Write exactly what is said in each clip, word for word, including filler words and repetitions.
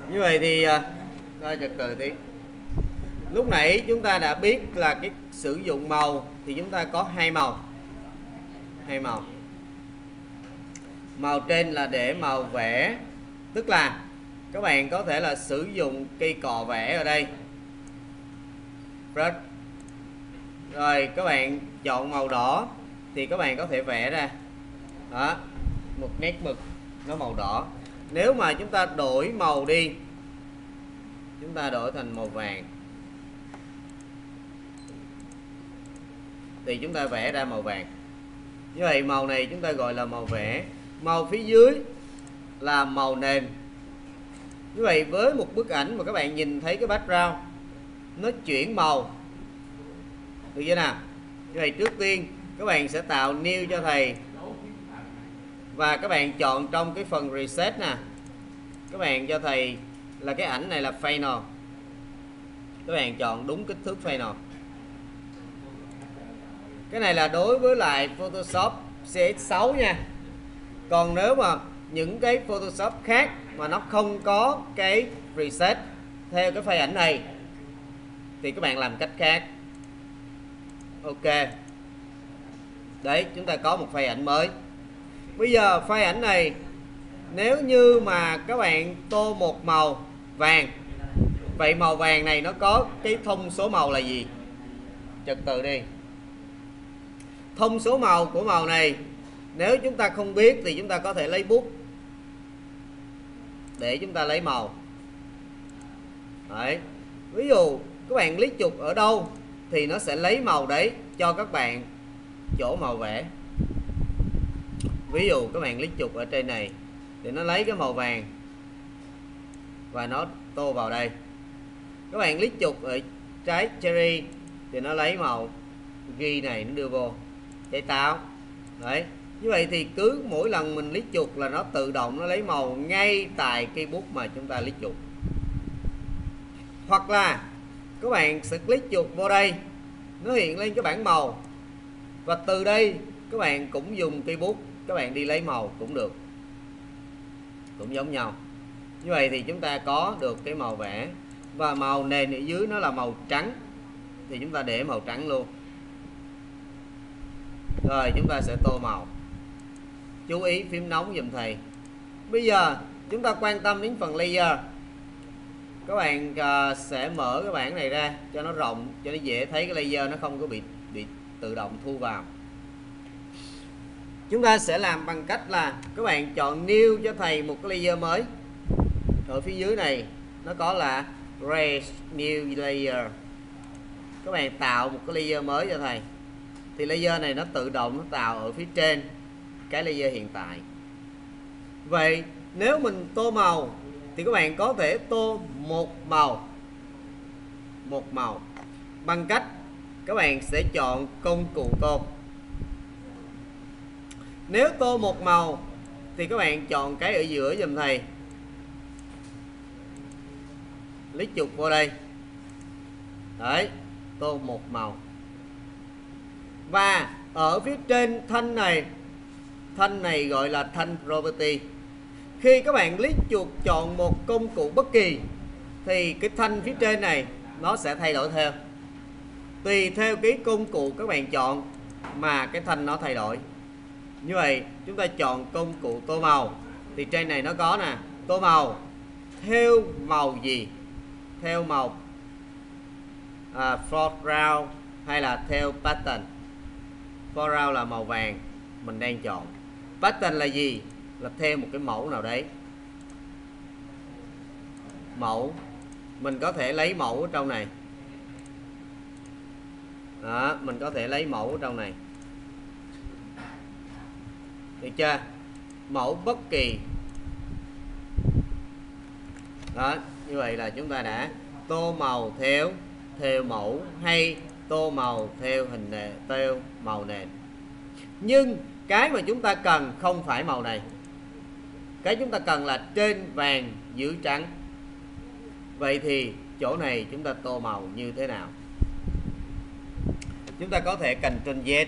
Như vậy thì coi trật tự tí. Lúc nãy chúng ta đã biết là cái sử dụng màu thì chúng ta có hai màu. Hai màu. Màu trên là để màu vẽ, tức là các bạn có thể là sử dụng cây cọ vẽ ở đây. Rồi các bạn chọn màu đỏ thì các bạn có thể vẽ ra. Đó, một nét mực nó màu đỏ. Nếu mà chúng ta đổi màu đi, chúng ta đổi thành màu vàng thì chúng ta vẽ ra màu vàng. Như vậy màu này chúng ta gọi là màu vẽ. Màu phía dưới là màu nền. Như vậy với một bức ảnh mà các bạn nhìn thấy cái background nó chuyển màu, được chưa nào? Như vậy trước tiên các bạn sẽ tạo new cho thầy, và các bạn chọn trong cái phần reset nè, các bạn cho thầy là cái ảnh này là final. Các bạn chọn đúng kích thước final. Cái này là đối với lại Photoshop C X sáu nha. Còn nếu mà những cái Photoshop khác mà nó không có cái preset theo cái file ảnh này thì các bạn làm cách khác. Ok. Đấy, chúng ta có một file ảnh mới. Bây giờ file ảnh này nếu như mà các bạn tô một màu vàng, vậy màu vàng này nó có cái thông số màu là gì? Trật tự đi. Thông số màu của màu này nếu chúng ta không biết thì chúng ta có thể lấy bút để chúng ta lấy màu. Đấy. Ví dụ các bạn click chuột ở đâu thì nó sẽ lấy màu đấy cho các bạn chỗ màu vẽ. Ví dụ các bạn click chuột ở trên này thì nó lấy cái màu vàng và nó tô vào đây. Các bạn click chuột ở trái cherry thì nó lấy màu ghi này, nó đưa vô trái táo. Đấy. Như vậy thì cứ mỗi lần mình click chuột là nó tự động nó lấy màu ngay tại cây bút mà chúng ta click chuột. Hoặc là các bạn sẽ click chuột vô đây, nó hiện lên cái bảng màu, và từ đây các bạn cũng dùng cây bút các bạn đi lấy màu cũng được, cũng giống nhau. Như vậy thì chúng ta có được cái màu vẽ, và màu nền ở dưới nó là màu trắng thì chúng ta để màu trắng luôn. Rồi chúng ta sẽ tô màu. Chú ý phím nóng giùm thầy. Bây giờ chúng ta quan tâm đến phần layer. Các bạn uh, sẽ mở cái bảng này ra cho nó rộng, cho nó dễ thấy cái layer nó không có bị bị tự động thu vào. Chúng ta sẽ làm bằng cách là các bạn chọn new cho thầy một cái layer mới. Ở phía dưới này nó có là Create New Layer. Các bạn tạo một cái layer mới cho thầy. Thì layer này nó tự động nó tạo ở phía trên cái layer hiện tại. Vậy nếu mình tô màu thì các bạn có thể tô một màu một màu bằng cách các bạn sẽ chọn công cụ tô. Nếu tô một màu thì các bạn chọn cái ở giữa giùm thầy, click chuột vô đây. Đấy, tô một màu. Và ở phía trên thanh này, thanh này gọi là thanh property. Khi các bạn click chuột chọn một công cụ bất kỳ thì cái thanh phía trên này nó sẽ thay đổi theo. Tùy theo cái công cụ các bạn chọn mà cái thanh nó thay đổi. Như vậy chúng ta chọn công cụ tô màu thì trên này nó có nè, tô màu theo màu gì? Theo màu à, foreground hay là theo pattern. Foreground là màu vàng mình đang chọn. Pattern là gì? Là theo một cái mẫu nào đấy. Mẫu mình có thể lấy mẫu ở trong này. Đó, mình có thể lấy mẫu ở trong này. Được chưa? Mẫu bất kỳ. Đó, như vậy là chúng ta đã tô màu theo theo mẫu hay tô màu theo hình nền, theo màu nền. Nhưng cái mà chúng ta cần không phải màu này. Cái chúng ta cần là trên vàng dưới trắng. Vậy thì chỗ này chúng ta tô màu như thế nào? Chúng ta có thể Ctrl Z,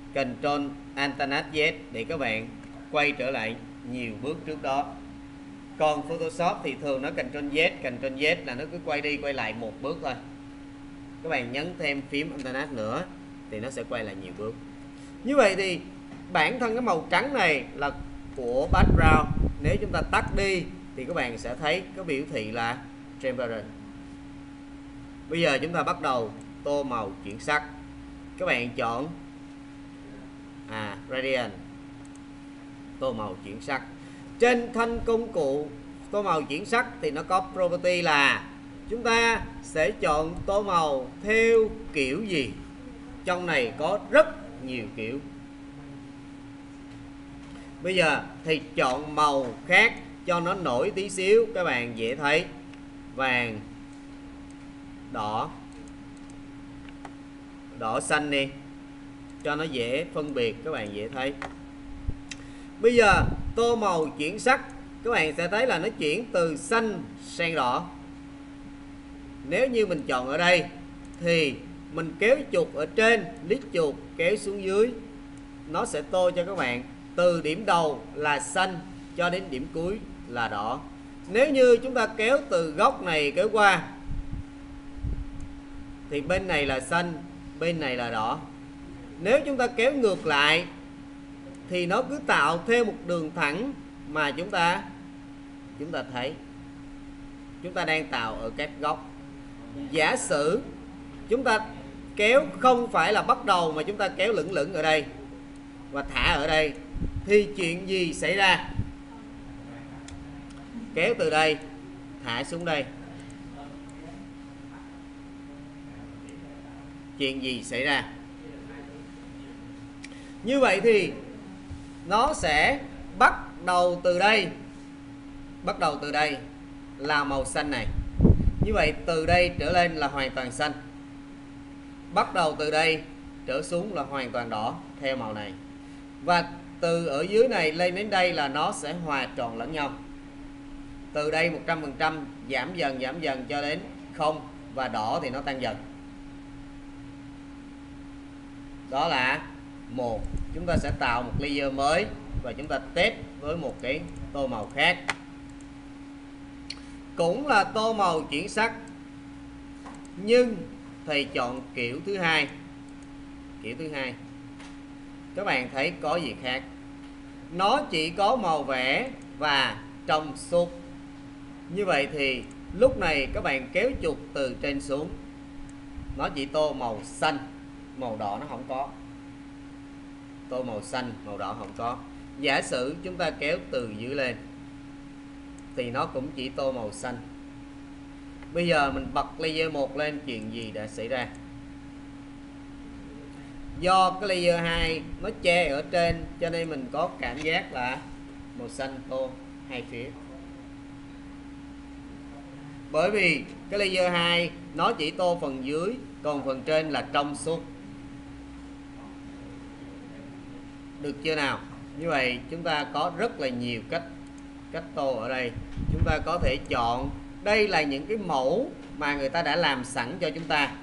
Ctrl Alt Z để các bạn quay trở lại nhiều bước trước đó. Còn Photoshop thì thường nó Ctrl Z, Ctrl Z là nó cứ quay đi quay lại một bước thôi. Các bạn nhấn thêm phím Internet nữa thì nó sẽ quay lại nhiều bước. Như vậy thì bản thân cái màu trắng này là của background. Nếu chúng ta tắt đi thì các bạn sẽ thấy có biểu thị là transparent. Bây giờ chúng ta bắt đầu tô màu chuyển sắc. Các bạn chọn à, Gradient, tô màu chuyển sắc. Trên thanh công cụ tô màu chuyển sắc thì nó có property là chúng ta sẽ chọn tô màu theo kiểu gì. Trong này có rất nhiều kiểu. Bây giờ thì chọn màu khác cho nó nổi tí xíu, các bạn dễ thấy. Vàng, đỏ, đỏ xanh đi, cho nó dễ phân biệt, các bạn dễ thấy. Bây giờ tô màu chuyển sắc, các bạn sẽ thấy là nó chuyển từ xanh sang đỏ. Nếu như mình chọn ở đây thì mình kéo chuột ở trên, click chuột kéo xuống dưới, nó sẽ tô cho các bạn từ điểm đầu là xanh cho đến điểm cuối là đỏ. Nếu như chúng ta kéo từ góc này kéo qua thì bên này là xanh, bên này là đỏ. Nếu chúng ta kéo ngược lại thì nó cứ tạo thêm một đường thẳng mà chúng ta chúng ta thấy chúng ta đang tạo ở các góc. Giả sử chúng ta kéo không phải là bắt đầu mà chúng ta kéo lửng lửng ở đây và thả ở đây thì chuyện gì xảy ra? Kéo từ đây thả xuống đây, chuyện gì xảy ra? Như vậy thì nó sẽ bắt đầu từ đây, bắt đầu từ đây là màu xanh này. Như vậy từ đây trở lên là hoàn toàn xanh. Bắt đầu từ đây trở xuống là hoàn toàn đỏ theo màu này. Và từ ở dưới này lên đến đây là nó sẽ hòa trộn lẫn nhau. Từ đây một trăm phần trăm giảm dần giảm dần cho đến không, và đỏ thì nó tăng dần. Đó là một. Chúng ta sẽ tạo một layer mới và chúng ta test với một cái tô màu khác. Cũng là tô màu chuyển sắc, nhưng thầy chọn kiểu thứ hai. Kiểu thứ hai các bạn thấy có gì khác? Nó chỉ có màu vẽ và trong suốt. Như vậy thì lúc này các bạn kéo chuột từ trên xuống, nó chỉ tô màu xanh, màu đỏ nó không có. Tô màu xanh, màu đỏ không có. Giả sử chúng ta kéo từ dưới lên thì nó cũng chỉ tô màu xanh. Bây giờ mình bật layer một lên, chuyện gì đã xảy ra? Do cái layer hai nó che ở trên cho nên mình có cảm giác là màu xanh tô hai phía. Bởi vì cái layer hai nó chỉ tô phần dưới, còn phần trên là trong suốt. Được chưa nào? Như vậy chúng ta có rất là nhiều cách cách tô ở đây. Chúng ta có thể chọn, đây là những cái mẫu mà người ta đã làm sẵn cho chúng ta.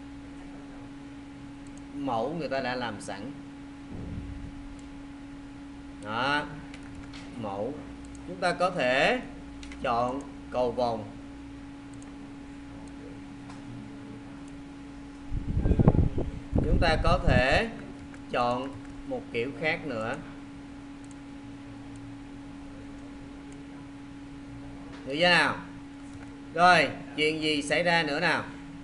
Mẫu người ta đã làm sẵn. Đó. Mẫu. Chúng ta có thể chọn cầu vồng. Chúng ta có thể chọn một kiểu khác nữa. Được chưa nào? Rồi, chuyện gì xảy ra nữa nào?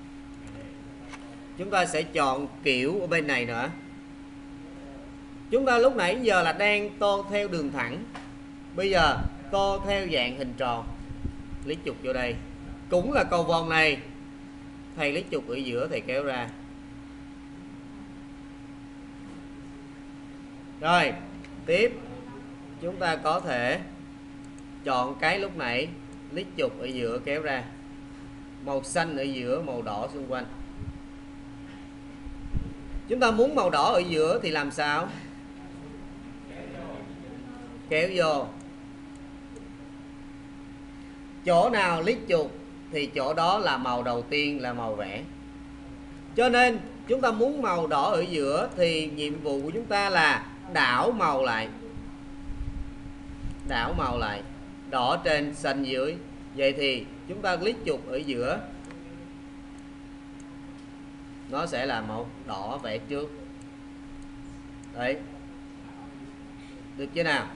Chúng ta sẽ chọn kiểu ở bên này nữa. Chúng ta lúc nãy giờ là đang tô theo đường thẳng. Bây giờ tô theo dạng hình tròn. Lấy chuột vô đây. Cũng là cầu vồng này. Thầy lấy chuột ở giữa, thầy kéo ra. Rồi, tiếp chúng ta có thể chọn cái lúc nãy, lấy chuột ở giữa kéo ra. Màu xanh ở giữa, màu đỏ xung quanh. Chúng ta muốn màu đỏ ở giữa thì làm sao? Kéo vô. Chỗ nào lấy chuột thì chỗ đó là màu đầu tiên, là màu vẽ. Cho nên chúng ta muốn màu đỏ ở giữa thì nhiệm vụ của chúng ta là đảo màu lại. Đảo màu lại. đỏ trên xanh dưới. Vậy thì chúng ta click chuột ở giữa, nó sẽ là màu đỏ vẽ trước. Đấy, được chưa nào?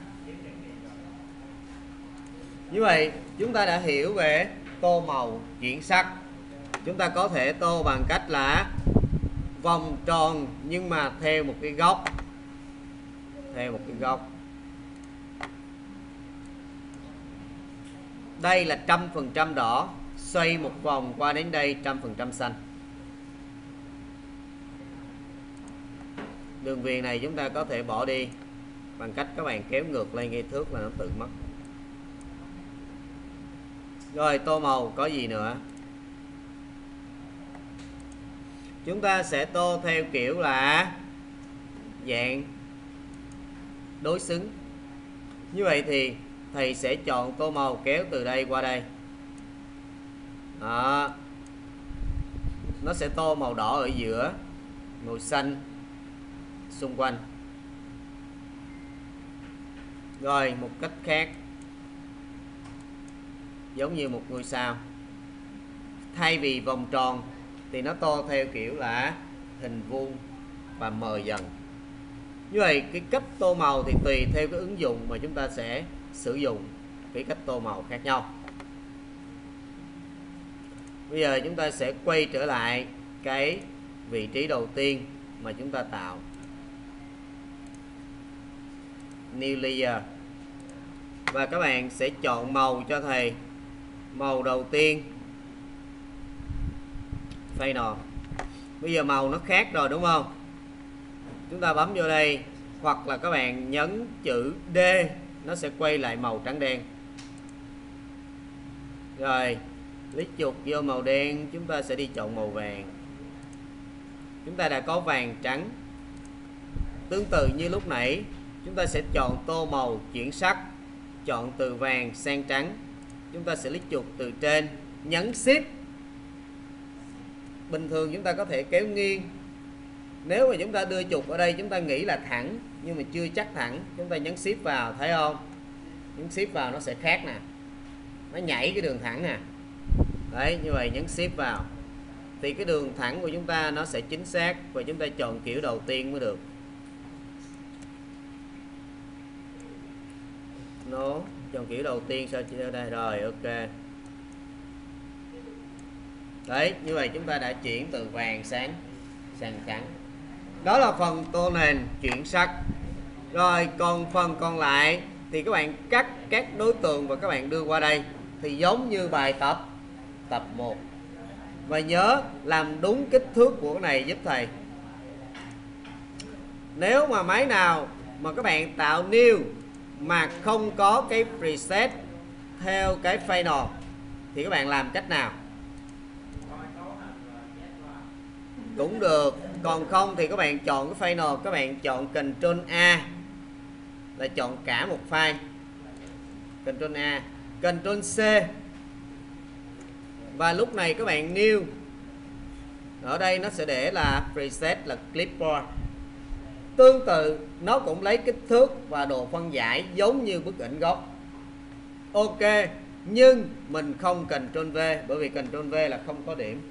Như vậy chúng ta đã hiểu về tô màu chuyển sắc. Chúng ta có thể tô bằng cách là vòng tròn nhưng mà theo một cái góc, theo một cái góc. Đây là trăm phần trăm đỏ, xoay một vòng qua đến đây trăm phần trăm xanh. Đường viền này chúng ta có thể bỏ đi bằng cách các bạn kéo ngược lên ngay thước là nó tự mất. Rồi tô màu có gì nữa? Chúng ta sẽ tô theo kiểu là dạng đối xứng. Như vậy thì thầy sẽ chọn tô màu kéo từ đây qua đây. Đó. Nó sẽ tô màu đỏ ở giữa, màu xanh xung quanh. Rồi một cách khác, giống như một ngôi sao, thay vì vòng tròn thì nó tô theo kiểu là hình vuông và mờ dần. Như vậy cái cách tô màu thì tùy theo cái ứng dụng mà chúng ta sẽ sử dụng cái cách tô màu khác nhau. Bây giờ chúng ta sẽ quay trở lại cái vị trí đầu tiên mà chúng ta tạo. New layer. Và các bạn sẽ chọn màu cho thầy. Màu đầu tiên Final. Bây giờ màu nó khác rồi đúng không? Chúng ta bấm vô đây, hoặc là các bạn nhấn chữ D, nó sẽ quay lại màu trắng đen. Rồi click chuột vô màu đen, chúng ta sẽ đi chọn màu vàng. Chúng ta đã có vàng trắng. Tương tự như lúc nãy, chúng ta sẽ chọn tô màu chuyển sắc, chọn từ vàng sang trắng. Chúng ta sẽ click chuột từ trên, nhấn Shift. Bình thường chúng ta có thể kéo nghiêng. Nếu mà chúng ta đưa chuột ở đây, chúng ta nghĩ là thẳng nhưng mà chưa chắc thẳng. Chúng ta nhấn Shift vào, thấy không? Nhấn Shift vào nó sẽ khác nè, nó nhảy cái đường thẳng nè. Đấy, như vậy nhấn Shift vào thì cái đường thẳng của chúng ta nó sẽ chính xác. Và chúng ta chọn kiểu đầu tiên mới được. Nó chọn kiểu đầu tiên sao chưa đây? Rồi ok. Đấy, như vậy chúng ta đã chuyển từ vàng sáng sang trắng. Đó là phần tô nền chuyển sắc. Rồi còn phần còn lại thì các bạn cắt các đối tượng và các bạn đưa qua đây. Thì giống như bài tập tập một. Và nhớ làm đúng kích thước của cái này giúp thầy. Nếu mà máy nào mà các bạn tạo new mà không có cái preset theo cái final thì các bạn làm cách nào cũng được. Còn không thì các bạn chọn cái final, các bạn chọn Ctrl A là chọn cả một file. Ctrl A, Ctrl C. Và lúc này các bạn new. Ở đây nó sẽ để là preset là clipboard. Tương tự nó cũng lấy kích thước và độ phân giải giống như bức ảnh gốc. Ok, nhưng mình không Ctrl V, bởi vì Ctrl V là không có điểm.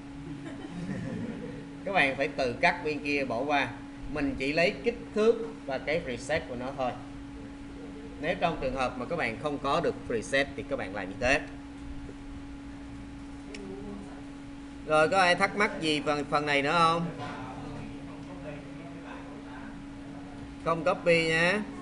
Các bạn phải từ cắt bên kia bỏ qua. Mình chỉ lấy kích thước và cái preset của nó thôi. Nếu trong trường hợp mà các bạn không có được preset thì các bạn làm như thế. Rồi có ai thắc mắc gì phần phần này nữa không? Không copy nhé.